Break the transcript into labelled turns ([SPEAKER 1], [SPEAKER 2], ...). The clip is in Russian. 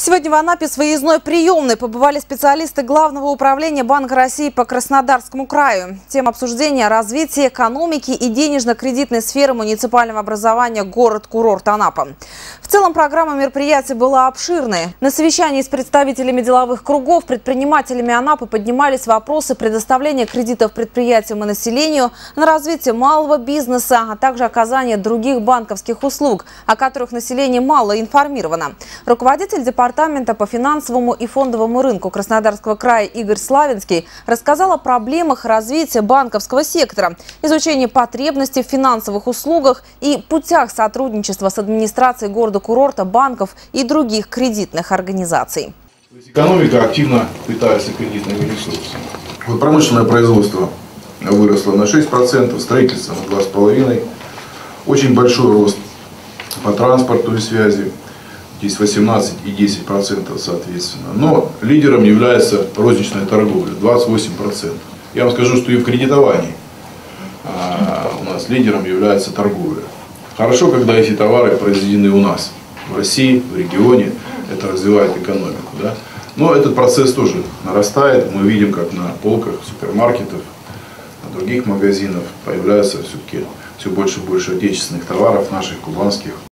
[SPEAKER 1] Сегодня в Анапе с выездной приемной побывали специалисты Главного управления Банка России по Краснодарскому краю. Тема обсуждения – развитие экономики и денежно-кредитной сферы муниципального образования город-курорт Анапа. В целом программа мероприятий была обширной. На совещании с представителями деловых кругов, предпринимателями Анапы поднимались вопросы предоставления кредитов предприятиям и населению, на развитие малого бизнеса, а также оказание других банковских услуг, о которых население мало информировано. Руководитель Департамента по финансовому и фондовому рынку Краснодарского края Игорь Славинский рассказал о проблемах развития банковского сектора, изучении потребностей в финансовых услугах и путях сотрудничества с администрацией города-курорта, банков и других кредитных организаций.
[SPEAKER 2] Экономика активно питается кредитными ресурсами.
[SPEAKER 3] Вот промышленное производство выросло на 6%, строительство на 2,5%. Очень большой рост по транспорту и связи. Здесь 18 и 10% соответственно. Но лидером является розничная торговля, 28%. Я вам скажу, что и в кредитовании у нас лидером является торговля. Хорошо, когда эти товары произведены у нас, в России, в регионе, это развивает экономику. Да? Но этот процесс тоже нарастает. Мы видим, как на полках супермаркетов, на других магазинах появляется все-таки все больше и больше отечественных товаров, наших, кубанских.